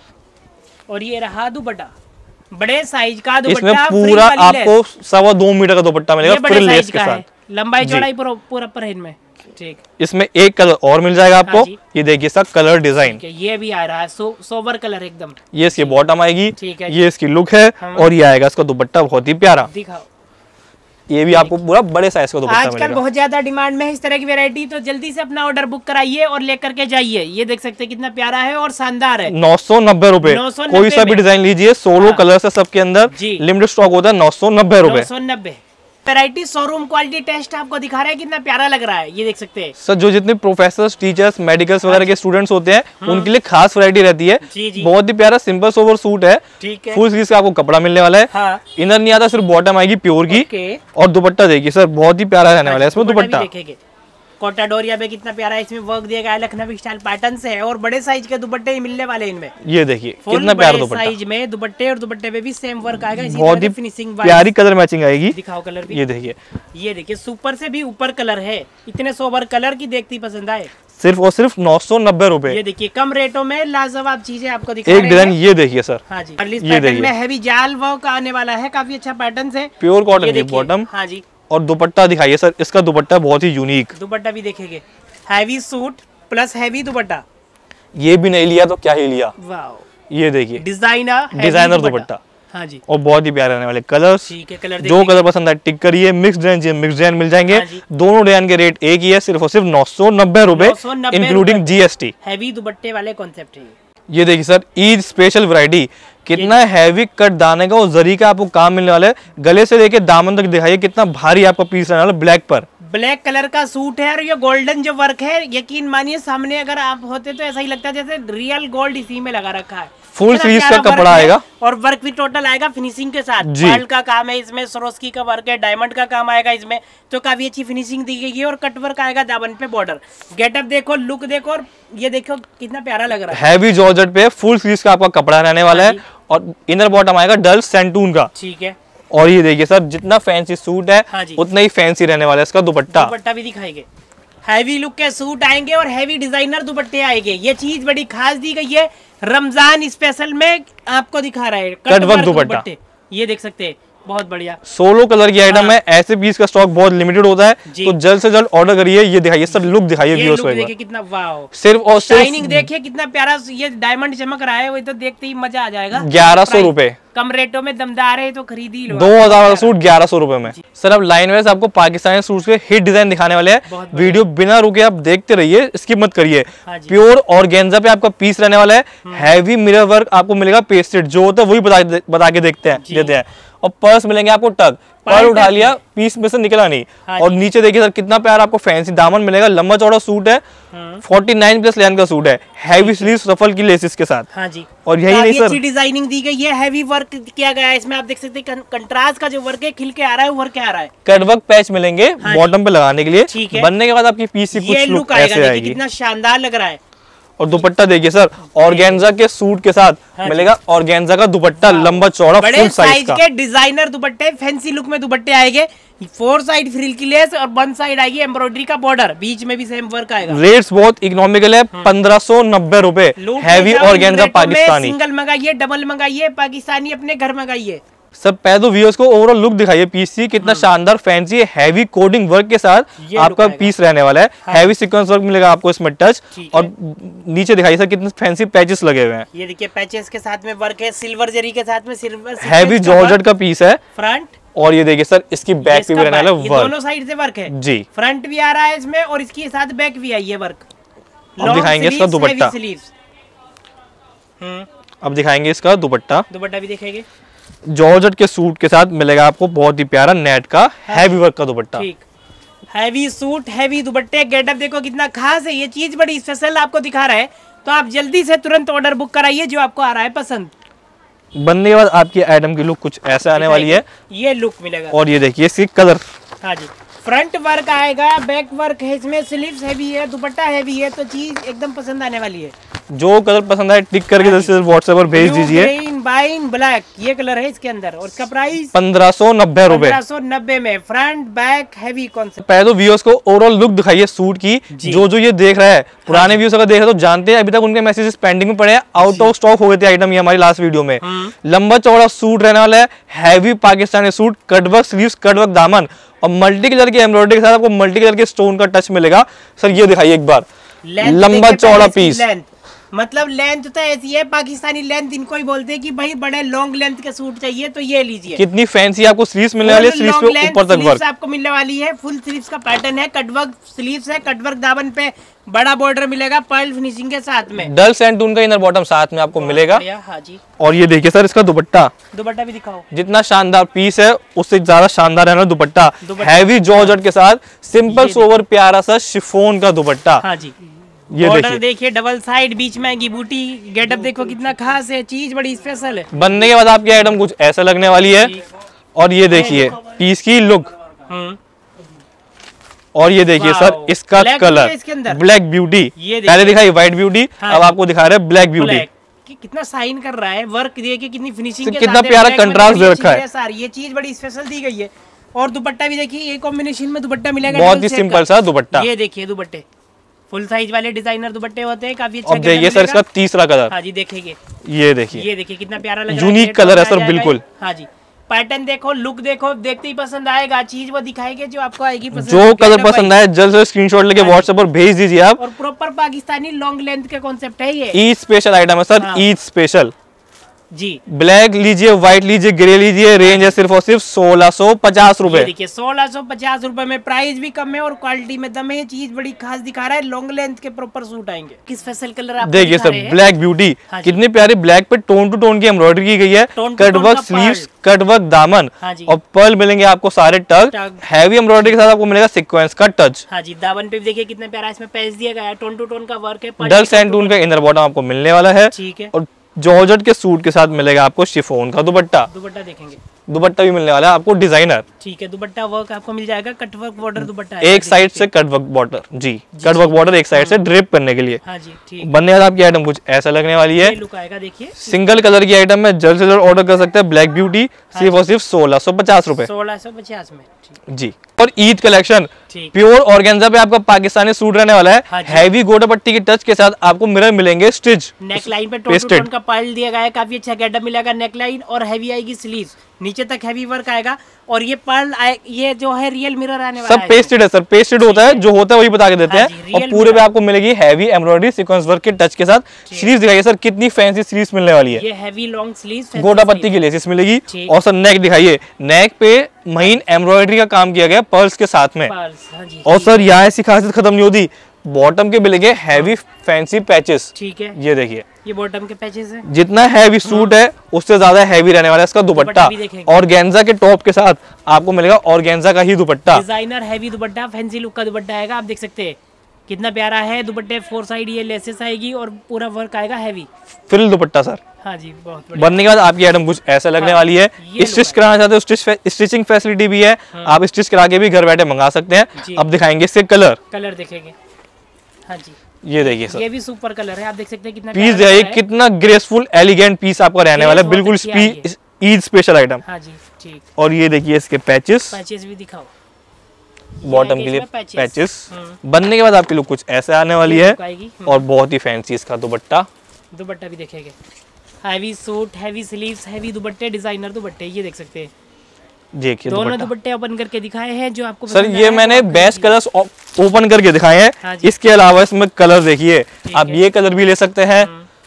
और ये रहा दुपट्टा, बड़े साइज का दुपट्टा। इसमें पूरा आपको सवा दो मीटर का दुपट्टा मिलेगा फ्रिल लेस के साथ। लंबाई चौड़ाई पूरा पूरा पर इनमें। ठीक। इसमें एक कलर और मिल जाएगा आपको। हाँ ये देखिए सर, कलर डिजाइन ये भी आ रहा है, सो, सोबर कलर एकदम। ये इसकी बॉटम आएगी। ठीक है। ये इसकी लुक है। और ये आएगा इसका दुपट्टा बहुत ही प्यारा। दिखाओ, ये भी आपको पूरा बड़े साइज का दुपट्टा मिलेगा। आजकल बहुत ज्यादा डिमांड में है इस तरह की वैरायटी, तो जल्दी से अपना ऑर्डर बुक कराइए और लेकर के जाइए। ये देख सकते हैं कितना प्यारा है और शानदार है। नौ सौ नब्बे रुपए कोई सा भी डिजाइन लीजिए, सोलो कलर से सबके अंदर लिमिटेड स्टॉक होता है। नौ सौ नब्बे रुपए नौ सौ नब्बे वैरायटी शोरूम क्वालिटी टेस्ट आपको दिखा रहा है, कितना प्यारा लग रहा है। ये देख सकते हैं सर, जो जितने प्रोफेसर, टीचर्स, मेडिकल्स वगैरह के स्टूडेंट्स होते हैं उनके लिए खास वैरायटी रहती है। जी जी। बहुत ही प्यारा सिंपल सोवर सूट है। ठीक है। फुल स्लीव्स का आपको कपड़ा मिलने वाला है। हाँ। इनर नहीं आता, सिर्फ बॉटम आएगी प्योर की। और दुपट्टा देखिए सर, बहुत ही प्यारा रहने वाला है इसमें दुपट्टा। कोटा डोरिया पे कितना प्यारा है, इसमें वर्क दिया गया है लखनवी स्टाइल पैटर्न से है, और बड़े साइज के दुपट्टे ही मिलने वाले इनमें। ये देखिए कितना प्यारा दुपट्टा साइज में दुपट्टे, और दुपट्टे पे भी सेम वर्क आएगा। बहुत ही फिनिशिंग प्यारी कलर मैचिंग आएगी। दिखाओ कलर भी। ये देखिए, ये देखिए सुपर से भी ऊपर कलर है। इतने सोबर कलर की देखती पसंद आए, सिर्फ और सिर्फ नौ सौ नब्बे रुपए। ये देखिए कम रेटों में लाजवाब चीजें आपको दिखा एक डिजाइन ये देखिए सर। हाँ जी, ये देखिए हैवी जाल वर्क आने वाला है, काफी अच्छा पैटर्न है। प्योर कॉटन की बॉटम। हाँ जी। और दुपट्टा दिखाइए सर, इसका दुपट्टा बहुत ही यूनिक। दुपट्टा भी देखेंगे, heavy suit plus heavy dupatta. ये भी नहीं लिया तो क्या ही लिया। वाओ, ये देखिए डिजाइनर डिजाइनर दुपट्टा। हाँ जी। और बहुत ही प्यारे रहने वाले कलर्स। ठीक है, कलर जो कलर पसंद है टिक करिए। मिक्स डिजाइन मिक्स डिजाइन मिल जाएंगे। हाँ दोनों डिजाइन के रेट एक ही है, सिर्फ और सिर्फ नौ सौ नब्बे रुपए इंक्लूडिंग जीएसटी। हैवी दुपट्टे वाले कॉन्सेप्ट है। ये देखिए सर, ईद स्पेशल वैरायटी, कितना हैवी कट दाने का और जरी का आपको काम मिलने वाला है। गले से लेके दामन तक दिखाइए कितना भारी आपका पीस रहने वाला है। ब्लैक पर ब्लैक कलर का सूट है, और ये गोल्डन जो वर्क है, यकीन मानिए सामने अगर आप होते तो ऐसा ही लगता है जैसे रियल गोल्ड इसी में लगा रखा है। फुल स्लीव्स का कपड़ा आएगा और वर्क भी टोटल आएगा फिनिशिंग के साथ। पर्ल का काम है इसमें, सरोस्की का वर्क है, डायमंड का काम आएगा इसमें, तो काफी अच्छी फिनिशिंग दी गई है। और कट वर्क आएगा दामन पे, बॉर्डर। गेटअप देखो, लुक देखो, और ये देखो कितना प्यारा लग रहा है। हैवी जॉर्जेट पे फुल स्लीव्स का आपका कपड़ा रहने वाला है, और इनर बॉटम आएगा डल सैंटून का। ठीक है। और ये देखिए सर, जितना फैंसी सूट है हाँ उतना ही फैंसी रहने वाला है इसका दुपट्टा। दुपट्टा भी दिखाएंगे, हैवी लुक के सूट आएंगे और हैवी डिजाइनर दुपट्टे आएंगे। ये चीज बड़ी खास दी गई है, रमजान स्पेशल में आपको दिखा रहा है कट वर्क दुपट्टा। ये देख सकते हैं, बहुत बढ़िया सोलो कलर की आइटम है। ऐसे पीस का स्टॉक बहुत लिमिटेड होता है, तो जल्द से जल्द ऑर्डर करिए। ये दिखाइए सर, लुक दिखाइए व्यूअर्स को। देखिए कितना वाव, सिर्फ और सिर्फ शाइनिंग देखिए कितना प्यारा, ये डायमंड चमक रहा है, वो तो देखते ही मजा आ जाएगा। ग्यारह सौ रूपए कम रेटों में दमदार है, तो खरीदी लो। दो हजार वाला सूट ग्यारह सौ रूपये में। सर अब लाइन वाइज आपको पाकिस्तानी सूट के हिट डिजाइन दिखाने वाले हैं। वीडियो बिना रुके आप देखते रहिए, स्किप मत करिए। प्योर ऑर्गेन्जा पे आपका पीस रहने वाला है। हैवी मिरर वर्क आपको मिलेगा, पेस्टेड जो होता है वही बता बता के देखते हैं देते हैं। और पर्स मिलेंगे आपको टग, पर उठा लिया पीस में से निकला नहीं। हाँ और नीचे देखिए सर कितना प्यारा आपको फैंसी दामन मिलेगा, लंबा चौड़ा सूट है, उनचास प्लस लेंथ का सूट है, हैवी स्लीव्स रफल की लेसिस के साथ। हाँ जी, और यही नहीं सर, अच्छी डिजाइनिंग दी गई है, हैवी वर्क किया गया है इसमें। आप देख सकते हैं कंट्रास्ट का जो वर्क है खिल के आ रहा है, उभर के आ रहा है। कट वर्क पैच मिलेंगे हाँ बॉटम पे लगाने के लिए। ठीक है, बनने के बाद आपकी पीस की कुछ लुक ऐसे आएगी, कितना शानदार लग रहा है। और दुपट्टा देखिए सर, ऑर्गेन्जा के सूट के साथ हाँ मिलेगा ऑर्गेन्जा का दुपट्टा, लंबा चौड़ा फुल साइज का। के डिजाइनर दुपट्टे, फैंसी लुक में दुपट्टे आएंगे, फोर साइड फ्रिल की लेस और वन साइड आएगी एम्ब्रॉयडरी का बॉर्डर, बीच में भी सेम वर्क आएगा। रेट्स बहुत इकोनॉमिकल है, पंद्रह सौ नब्बे रुपए, हैवी ऑर्गेन्जा पाकिस्तानी। सिंगल मंगाइए, डबल मंगाइए, पाकिस्तानी अपने घर मंगाइए। सब पहले तो व्यूअर्स को ओवरऑल लुक दिखाइए पीस की, कितना शानदार फैंसी हैवी कोडिंग वर्क के साथ आपका पीस रहने वाला है। हाँ। हैवी सीक्वेंस वर्क मिलेगा आपको इसमें टच, और नीचे दिखाइए सर कितने फैंसी पैचेस लगे हुए हैं। ये देखिए पैचेस के साथ में वर्क है, सिल्वर जरी के साथ में सिल्वर, हैवी जॉर्जेट का पीस है फ्रंट। और ये देखिए सर इसकी बैक भी रहने वाला है, दोनों साइड से वर्क है जी, फ्रंट भी आ रहा है इसमें और इसके साथ बैक भी आई है वर्क। अब दिखाएंगे इसका दुपट्टा, अब दिखाएंगे इसका दुपट्टा, दुपट्टा भी दिखाएंगे। जॉर्जेट के सूट के साथ मिलेगा आपको बहुत ही प्यारा नेट का हैवी वर्क का दुपट्टा। ठीक, हैवी सूट, हैवी दुपट्टे, गेटअप देखो कितना खास है, ये चीज बड़ी स्पेशल आपको दिखा रहा है। तो आप जल्दी से तुरंत ऑर्डर बुक कराइए जो आपको आ रहा है पसंद। बनने के बाद आपकी आइटम की लुक कुछ ऐसे आने वाली है, ये लुक मिलेगा। और ये देखिए इसकी कलर, हाँ जी, फ्रंट वर्क आएगा, बैक वर्क है इसमें, स्लीव्स हैवी है, दुपट्टा हैवी है, तो चीज एकदम पसंद आने वाली है। जो कलर पसंद आए टिक करके जैसे व्हाट्सएप पर भेज दीजिए। ग्रीन, वाइन, ब्लैक, ये कलर है इसके अंदर, और इसका प्राइस पंद्रह सौ नब्बे रुपए, पंद्रह सौ नब्बे में फ्रंट बैक हैवी कॉन्सेप्ट। पहले तो व्यूअर्स को ओवरऑल लुक दिखाइए सूट की, जो जो ये देख रहा है पुराने व्यूअर्स अगर देख रहे हैं तो जानते हैं अभी तक उनके मैसेजेस पेंडिंग में पड़े हैं, आउट ऑफ स्टॉक हो गए थे आइटम ये हमारी लास्ट वीडियो में। लंबा चौड़ा सूट रहने वाला है, heavy Pakistani suit, cutwork sleeves, cutwork दामन, और मल्टी कलर की एम्ब्रॉयडरी के साथ आपको मल्टी कलर के स्टोन का टच मिलेगा। सर ये दिखाइए एक बार, लंबा चौड़ा पीस, मतलब लेंथ तो ऐसी है, पाकिस्तानी लेंथ इनको ही बोलते हैं कि भाई बड़े लॉन्ग लेंथ के सूट चाहिए तो ये लीजिए। कितनी फैंसी आपको स्लीव्स मिलने वाली है, स्लीव्स पे ऊपर तक वर्क आपको मिलने वाली है, फुल स्लीव्स का पैटर्न है, कटवर्क स्लीव्स है, कटवर्क दामन पे बड़ा बॉर्डर मिलेगा पर्ल फिनिशिंग के साथ में, डल सैंड टून का इनर बॉटम साथ में आपको मिलेगा। हाँ जी, और ये देखिए सर इसका दुपट्टा, दुपट्टा भी दिखाओ। जितना शानदार पीस है उससे ज्यादा शानदार है ना दुपट्टा, हैवी जॉर्जेट के साथ सिंपल सोवर प्यारा सा शिफॉन का दुपट्टा। हाँ जी, ये बॉर्डर देखिए डबल साइड, बीच में आएगी बूटी, गेटअप देखो कितना खास है, चीज बड़ी स्पेशल है। बनने के बाद आपकी आइटम कुछ ऐसा लगने वाली है, और ये देखिए पीस की लुक, और ये देखिए सर इसका कलर ब्लैक ब्यूटी, पहले दिखाई व्हाइट ब्यूटी, अब आपको दिखा रहे हैं ब्लैक ब्यूटी। कितना साइन कर रहा है, वर्क देखिए कितनी फिनिशिंग के कितना प्यारा कंट्रास्ट दे रखा है सर, ये चीज बड़ी स्पेशल दी गई है। और दुपट्टा भी देखिए, ये कॉम्बिनेशन में दुपट्टा मिलेगा, बहुत ही सिंपल सा दुपट्टा। ये देखिए दुपट्टे फुल साइज वाले डिजाइनर दुपट्टे होते हैं, काफी अच्छा। अब देखिए सर इसका तीसरा कलर, हाँ जी देखेंगे, ये देखिए, ये देखिए कितना प्यारा लग रहा है, यूनिक कलर है सर बिल्कुल। हाँ जी, पैटर्न देखो, लुक देखो, देखते ही पसंद आएगा, चीज वो दिखाएंगे जो आपको आएगी पसंद। जो कलर पसंद आए जल्द से स्क्रीनशॉट लेके व्हाट्सएप पर भेज दीजिए आप। और प्रॉपर पाकिस्तानी लॉन्ग लेंथ का कॉन्सेप्ट है ये, ईद स्पेशल आइटम है सर, ईद स्पेशल जी। ब्लैक लीजिए, व्हाइट लीजिए, ग्रे लीजिए, रेंज है सिर्फ और सिर्फ सोलह सौ पचास रुपए। देखिए सोलह सौ पचास रुपए में, प्राइस भी कम है और क्वालिटी में दम है, चीज बड़ी खास दिखा रहा है, लॉन्ग लेंथ के प्रॉपर सूट आएंगे। किस स्पेशल कलर आप देखिए सर ब्लैक ब्यूटी, कितनी प्यारी ब्लैक पे टोन टू टोन की एम्ब्रॉयडरी की गई है, कटवर्क स्लीव्स, कटवर्क दामन, और पर्ल मिलेंगे आपको सारे टग, हैवी एम्ब्रॉयडरी के साथ आपको मिलेगा सीक्वेंस का टच। हाँ जी, दामन पे देखिए कितना प्यारा इसमें पैच दिया गया है, टोन टू टोन का वर्क है, डल सैंड टून का इनर बॉटम आपको मिलने वाला है। ठीक है, और जॉर्जेट के सूट के साथ मिलेगा आपको शिफॉन का दुपट्टा, दुपट्टा देखेंगे, दुपट्टा भी मिलने वाला है आपको डिजाइनर। ठीक है, दुपट्टा वर्क आपको मिल जाएगा, कटवर्क बॉर्डर दुपट्टा है, एक साइड से कटवर्क बॉर्डर, जी कटवर्क बॉर्डर एक साइड से ड्रिप करने के लिए। हाँ जी, ठीक। बनने वाला आपकी आइटम कुछ ऐसा लगने वाली है, लुक आएगा देखिए, सिंगल कलर की आइटम में जल्द से जल्द ऑर्डर कर सकते हैं। ब्लैक ब्यूटी सिर्फ और सिर्फ सोलह सौ पचास रुपए, सोलह सौ पचास में जी। और ईद कलेक्शन प्योर ऑर्गेन्जा पे आपका पाकिस्तानी सूट रहने वाला है, हाँ हैवी गोटा पट्टी के टच के साथ आपको मिरर मिलेंगे, स्टिच नेक लाइन पे टोन टू टोन का पर्ल दिया गया है, काफी अच्छा गेटअप मिलेगा, नेक लाइन और हैवी आएगी स्लीव्स, नीचे तक हैवी वर्क आएगा, और ये पर्ल आए, ये जो है रियल मिरर आने वाला सब है, पेस्टेड है सर, पेस्टेड होता है, जो होता है वही बता के देते हाँ हैं। और पूरे पे आपको मिलेगी हैवी एम्ब्रॉयडरी सीक्वेंस वर्क के टच के साथ। स्लीव्स दिखाइए सर, कितनी फैंसी स्लीव्स मिलने वाली है, ये हैवी लॉन्ग स्लीव्स, गोटा पत्ती की लेसिस मिलेगी। और सर नेक दिखाइए, नेक पे महीन एम्ब्रॉयडरी का काम किया गया पर्ल्स के साथ में। और सर यहाँ ऐसी खासियत खत्म नहीं होती, बॉटम के मिलेंगे हैवी फैंसी पैचेस। ठीक है, ये देखिए ये बॉटम के पैचेस है। जितना हैवी सूट है उससे ज्यादा हैवी रहने वाला है इसका दुपट्टा। ऑर्गेन्जा के टॉप के साथ आपको मिलेगा ऑर्गेन्जा का ही dupatta. Designer heavy dupatta, fancy look का दुपट्टा आएगा। आप देख सकते हैं कितना प्यारा है दुपट्टे। फोर साइड ये लेसेस आएगी और पूरा वर्क आएगा हैवी फ्रिल दुपट्टा सर। हाँ जी, बहुत बढ़िया। बनने के बाद आपकी आइटम कुछ ऐसा लगने हाँ, वाली है। स्टिच कराना चाहते हो स्टिच स्टिचिंग फैसिलिटी भी है। हाँ। आप स्टिच करा के भी घर बैठे मंगा सकते हैं। अब दिखाएंगे इसके कलर कलर देखेंगे। हाँ जी, ये देखिए सर, ये भी सुपर कलर है। आप देख सकते हैं कितना पीस है, कितना ग्रेसफुल एलिगेंट पीस आपका रहने वाला है, बिल्कुल ईद स्पेशल आइटम। हाँ जी, ठीक। और ये देखिए इसके पैचेस पैचेस भी दिखाओ। बॉटम के लिए पैचेस। बनने के बाद आपकी लुक कुछ ऐसे आने वाली है और बहुत ही फैंसी इसका दुपट्टा। दुपट्टा भी देखेंगे, heavy suit, heavy sleeves, heavy दुपट्टे, डिजाइनर दुपट्टे। ये देख सकते हैं, देखिए दोनों दुपट्टे ओपन करके दिखाए हैं जो आपको सर। ये मैंने बेस्ट कलर्स ओपन करके दिखाए हैं। हाँ, इसके अलावा इसमें कलर देखिए, आप ये कलर भी ले सकते हैं,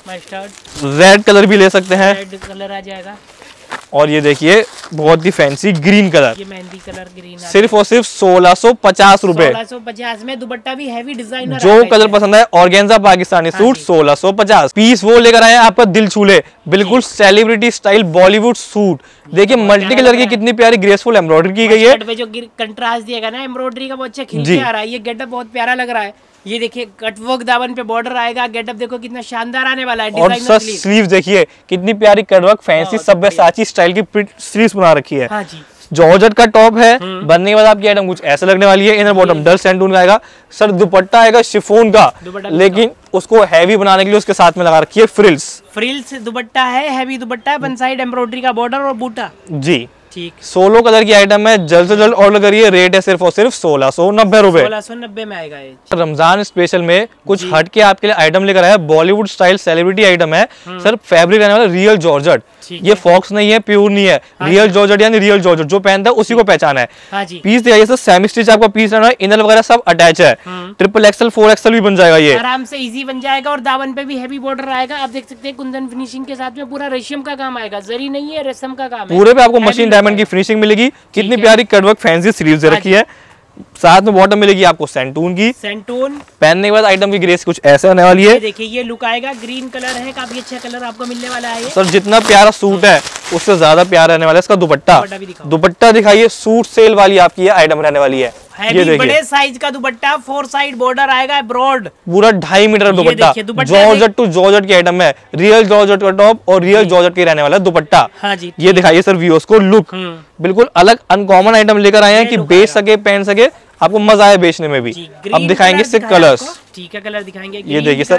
रेड कलर भी ले सकते हैं, रेड कलर आ जाएगा। और ये देखिए बहुत ही फैंसी ग्रीन कलर, ये मेहंदी कलर ग्रीन, सिर्फ और सिर्फ सोलह सौ पचास रूपए। सोलह सौ पचास में दुपट्टा भी हैवी डिजाइनर। जो कलर पसंद है ऑर्गेन्जा पाकिस्तानी सूट सोलह सौ पचास। पीस वो लेकर आए आपका दिल छूले, बिल्कुल सेलिब्रिटी स्टाइल बॉलीवुड सूट। देखिए मल्टी कलर की कितनी प्यारी ग्रेसफुल एम्ब्रॉयडरी की गई है। जो कंट्रास्ट दिएगा ना एम्ब्रॉयडरी का, बहुत अच्छा खिल के आ रहा है। ये गेटअप बहुत प्यारा लग रहा है। ये देखिए कटवर्क दामन पे बॉर्डर आएगा। गेटअप देखो कितना शानदार आने वाला है। और सर स्लीव्स देखिए कितनी प्यारी कटवर्क फैंसी सब्यसाची स्टाइल की प्रिंट स्लीव्स बना रखी है। हाँ जी, जॉर्जेट का टॉप है। बनने के बाद आपकी आइटम कुछ ऐसा लगने वाली है। इनर बॉटम डल सैंडून का आएगा सर। दुपट्टा आएगा शिफॉन का, लेकिन उसको हैवी बनाने के लिए उसके साथ में लगा रखी है फ्रिल्स। फ्रिल्स दुपट्टा है, हैवी दुपट्टा है, वन साइड एम्ब्रॉयडरी का बॉर्डर और बूटा। जी ठीक, सोलह कलर की आइटम है। जल्द से जल्द ऑर्डर करिए। रेट है सिर्फ और सिर्फ सोलह सौ नब्बे रूपए। सोलह सौ नब्बे में आएगा ये। रमजान स्पेशल में कुछ हट के आपके लिए आइटम लेकर आया। बॉलीवुड स्टाइल सेलिब्रिटी आइटम है सर। फैब्रिक रहने वाला रियल जॉर्जेट। ये फॉक्स नहीं है, प्योर नहीं है, रियल जॉर्जेट यानी रियल जॉर्जेट। जो पहनता है उसी को पहचाना है। हाँ जी, पीस दिखाइए सर। सेमी स्टिच आपका पीस रहना है। इनर वगैरह सब अटैच है। ट्रिपल एक्सएल फोर एक्सएल भी बन जाएगा, ये आराम से इजी बन जाएगा। और दामन पे भी हैवी बॉर्डर आएगा। आप देख सकते हैं कुंदन फिनिशिंग के साथ में पूरा रेशम का काम आएगा। जरी नहीं है, रेशम का काम है। पूरे पे आपको मशीन डायमंड की फिनिशिंग मिलेगी। कितनी प्यारी कटवर्क फैंसी स्लीव्स दे रखी है। साथ में बॉटम मिलेगी आपको सैंटून की। सैंटून पहनने के बाद आइटम की ग्रेस कुछ ऐसे आने वाली है। देखिए ये लुक आएगा। ग्रीन कलर है, काफी अच्छा कलर आपको मिलने वाला है। सर जितना प्यारा सूट है उससे ज्यादा प्यारा रहने वाला है इसका दुपट्टा। दुपट्टा दिखाइए, सूट सेल वाली आपकी आइटम रहने वाली है। ये देखिए बड़े साइज का दुपट्टा, फोर साइड बॉर्डर आएगा, ब्रॉड पूरा ढाई metre dupatta. Georgette to georgette की आइटम है। रियल जॉर्जेट का टॉप और रियल जॉर्जेट के रहने वाला दुपट्टा। हाँ जी, ये दिखाइए सर व्यूअर्स को लुक। बिल्कुल अलग अनकॉमन आइटम लेकर आए हैं कि बेच सके, पहन सके, आपको मजा आए बेचने में भी। अब दिखाएंगे इससे कलर्स। ठीक है, कलर दिखाएंगे। ये देखिए सर,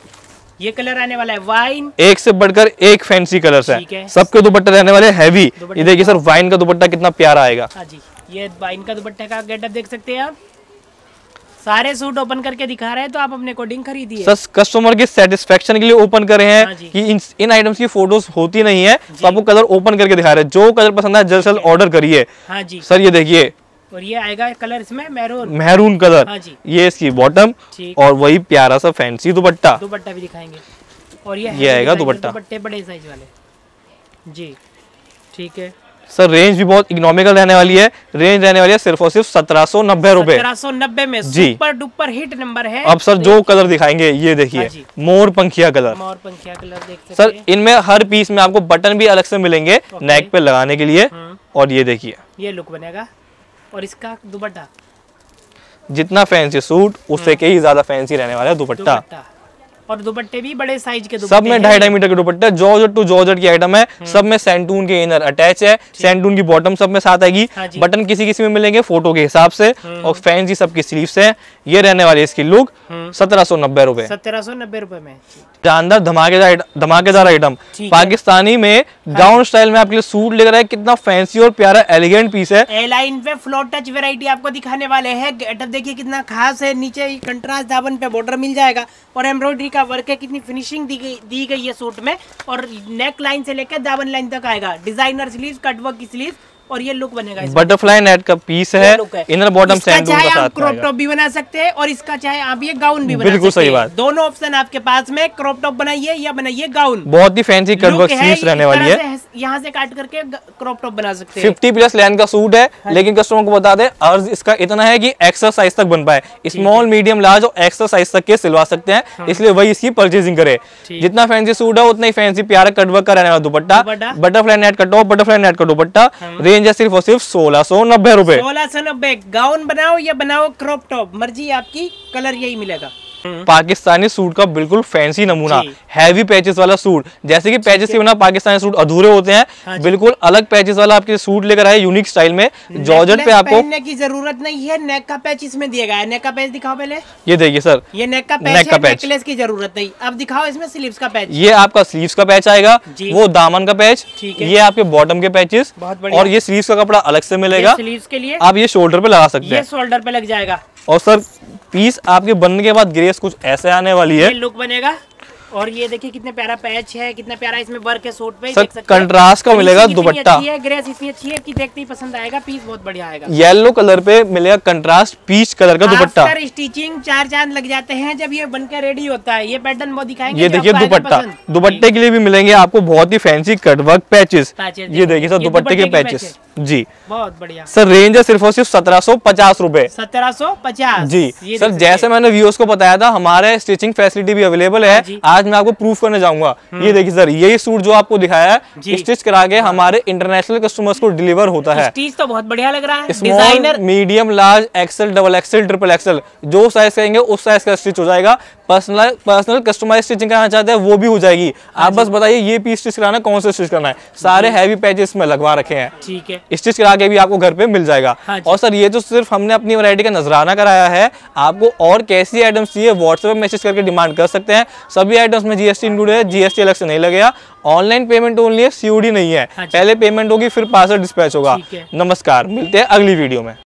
ये कलर आने वाला है वाइन। एक से बढ़कर एक फैंसी कलर्स है। सबके दुपट्टे रहने वाले हैवी। ये देखिए सर वाइन का दुपट्टा कितना प्यारा आएगा। हाँ जी, ये वाइन का दुपट्टे का गेटअप देख सकते हैं आप। सारे सूट ओपन करके दिखा रहे हैं तो आप अपने अकॉर्डिंग खरीदिए। सर कस्टमर के सेटिस्फेक्शन के लिए ओपन कर रहे हैं। हाँ कि इन इन आइटम्स की फोटोज होती नहीं है तो आपको कलर ओपन करके दिखा रहे हैं। जो कलर पसंद है जल्द से जल्द ऑर्डर करिए। हाँ जी सर, ये देखिए और ये आएगा कलर इसमें मैरून मैरून कलर। हाँ जी, ये इसकी बॉटम और वही प्यारा सा फैंसी दुपट्टा। दुपट्टा भी दिखाएंगे। और ये ये आएगा दुपट्टा, दुपट्टे बड़े साइज वाले। जी ठीक है सर। रेंज भी बहुत इकोनॉमिकल रहने वाली है। रेंज रहने वाली है सिर्फ और सिर्फ सत्रह सौ नब्बे रूपए। सत्रह सौ नब्बे में सुपर डुपर हिट नंबर है। अब सर जो कलर दिखाएंगे ये देखिए मोर पंखिया कलर। मोर पंखिया कलर देख सकते सर हैं। इनमें हर पीस में आपको बटन भी अलग से मिलेंगे नेक पे लगाने के लिए। और ये देखिए ये लुक बनेगा। और इसका दुपट्टा जितना फैंसी सूट उससे कहीं ज्यादा फैंसी रहने वाला है दुपट्टा। और दुपट्टे भी बड़े साइज के सब में ढाई ढाई मीटर के दुपट्टे। जॉर्जेट टू जॉर्जेट की आइटम है। सब में सैंटून के इनर अटैच है। सैंटून की बॉटम सब में साथ आएगी। हाँ बटन किसी किसी में मिलेंगे फोटो के हिसाब से। और फैंसी सबकी स्लीव्स है। ये रहने वाली इसकी लुक सत्रह सौ नब्बे रूपए। सत्रह सौ नब्बे रूपए में जानदार धमाकेदार धमाकेदार आइटम पाकिस्तानी में गाउन स्टाइल में आपके लिए सूट लेकर आए। कितना फैंसी और प्यारा एलिगेंट पीस है। ए लाइन पे फ्लोर टच वैरायटी आपको दिखाने वाले हैं। गेटअप देखिए कितना खास है। नीचे कंट्रास्ट दामन पे बॉर्डर मिल जाएगा और एम्ब्रॉयडरी का वर्क है। कितनी फिनिशिंग दी गई दी गई है सूट में। और नेक लाइन से लेकर दामन लाइन तक आएगा। डिजाइनर स्लीव, कटवर्क की स्लीव और ये लुक बनेगा। बटरफ्लाई नेट का पीस है, इनर बॉटम सैंडल के साथ क्रॉप टॉप भी बना सकते हैं और इसका चाहे आप ये गाउन भी बना बिल्कुल सही बात। दोनों ऑप्शन आपके पास में, क्रॉप टॉप बनाइए या बनाइए गाउन। बहुत ही फैंसी कट वर्क स्लीव्स रहने वाली है, यहाँ से काट करके क्रॉप टॉप बना सकते हैं। फिफ्टी प्लस लेंथ का सूट है, लेकिन कस्टमर को बता दें अर्ज इसका इतना है कि एक्सेल साइज तक बन पाए, स्मॉल मीडियम लार्ज और एक्सेल साइज तक के सिलवा सकते हैं, इसलिए वही इसकी परचेजिंग करे। जितना फैंसी सूट है उतना ही फैंसी प्यारा कट वर्क का रहने वाला दुपट्टा, बटरफ्लाई नेट का टॉप, बटरफ्लाई नेट का दुपट्टा, रेंज है सिर्फ और सिर्फ सोलह सौ नब्बे रुपए। सोलह सौ नब्बे गाउन बनाओ या बनाओ क्रॉप टॉप, मर्जी आपकी, कलर यही मिलेगा। पाकिस्तानी सूट का बिल्कुल फैंसी नमूना, हैवी पैचेस वाला सूट। जैसे कि पैचेस के बिना पाकिस्तानी सूट अधूरे होते हैं, हाँ बिल्कुल अलग पैचेस वाला आपके सूट लेकर आए यूनिक स्टाइल में। जॉर्जेट पे आपको पहनने की जरूरत नहीं है, नेक का पैच इसमें दिया गया है। नेक का पैच दिखाओ पहले, ये देखिए सर, ये नेक का पैच है, नेकलेस की जरूरत नहीं। अब दिखाओ इसमें स्लीव्स का पैच, ये आपका स्लीव्स का पैच आएगा, वो दामन का पैच, ये आपके बॉटम के पैचेस, और ये स्लीव्स का कपड़ा अलग से मिलेगा स्लीव्स के लिए। आप ये शोल्डर पे लगा सकते हैं, शोल्डर पे लग जाएगा। और सर पीस आपके बनने के बाद ग्रेस कुछ ऐसे आने वाली है, ये लुक बनेगा। और ये देखिए कितने प्यारा पैच है, कितना प्यारा इसमें वर्क है सूट पे, सर कंट्रास्ट का मिलेगा दुपट्टा, ग्रेस इतनी अच्छी है कि देखते ही पसंद आएगा, पीस बहुत बढ़िया आएगा। येलो कलर पे मिलेगा कंट्रास्ट पीच कलर का दुपट्टा। आफ्टर स्टिचिंग चार चांद लग जाते हैं जब ये बनकर रेडी होता है। ये पैटर्न वो दिखाएंगे, ये देखिए दुपट्टा, दुपट्टे के लिए भी मिलेंगे आपको बहुत ही फैंसी कटवर्क पैचेस। ये देखिए सर दुपट्टे के पैचेस जी, बहुत बढ़िया। सर रेंज है सिर्फ और सिर्फ सत्रह सौ पचास रूपए, सत्रह सौ पचास जी। सर जैसे मैंने व्यूअर्स को बताया था, हमारे स्टिचिंग फैसिलिटी भी अवेलेबल है। आज मैं आपको प्रूफ करने जाऊंगा। ये देखिए सर, यही सूट जो आपको दिखाया है स्टिच करा के हमारे इंटरनेशनल कस्टमर्स को डिलीवर होता है। स्टिच तो बहुत बढ़िया लग रहा है। Small, medium, large, XL, double XL, triple XL, जो साइज कहेंगे उस साइज का स्टिच हो जाएगा। पर्सनल पर्सनल कस्टमाइज स्टिचिंग कराना चाहते हैं वो भी हो जाएगी। आप बस बताइए ये पीस स्टिच कराना है, कौन सा स्टिच करना है। सारे हैवी पैचेस में लगवा रखे हैं, ठीक है, स्टिच करा के भी आपको घर पे मिल जाएगा। और सर ये तो सिर्फ हमने अपनी वैरायटी का नजराना कराया है, आपको और कैसी आइटम्स चाहिए व्हाट्सएप में मैसेज करके डिमांड कर सकते हैं। सभी आइटम्स में जीएसटी इंक्लूड है, जीएसटी अलग से नहीं लगेगा। ऑनलाइन पेमेंट ओनली है, सीओडी नहीं है। पहले पेमेंट होगी फिर पार्सल डिस्पैच होगा। नमस्कार, मिलते हैं अगली वीडियो में।